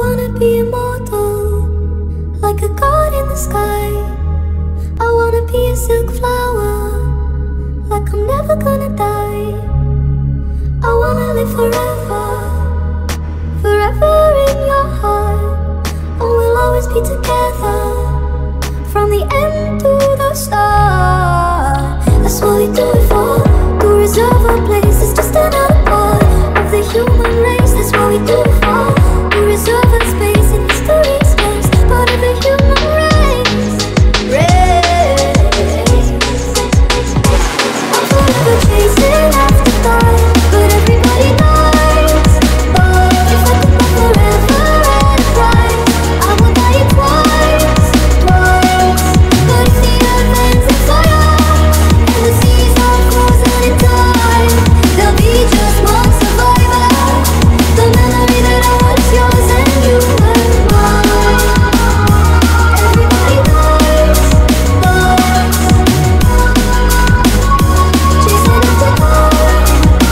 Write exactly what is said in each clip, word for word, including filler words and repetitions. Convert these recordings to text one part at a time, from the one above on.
wanna be immortal, like a god in the sky. I wanna be a silk flower, like I'm never gonna die. I wanna live forever, forever in your heart. And we'll always be together, from the end to the start. That's what we do it for, to reserve our place. It's just another part of the human race. That's what we do it for, to reserve our space in history's space. Part of the human race, race. I'm forever chasing after time, but everybody knows, oh, if I could go forever at a price, I would buy it twice, twice. But if the earth ends in fire, and the seas are frozen in time, there'll be just one survivor, the memory that I was yours and you were mine. Everybody knows, knows, chasing after time.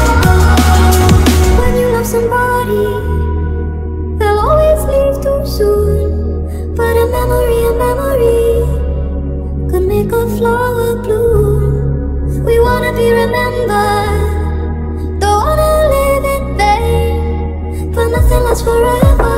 When you love somebody, they'll always leave too soon. But a memory, a memory could make a flower bloom. We wanna be remembered, don't wanna live in vain, but nothing lasts forever.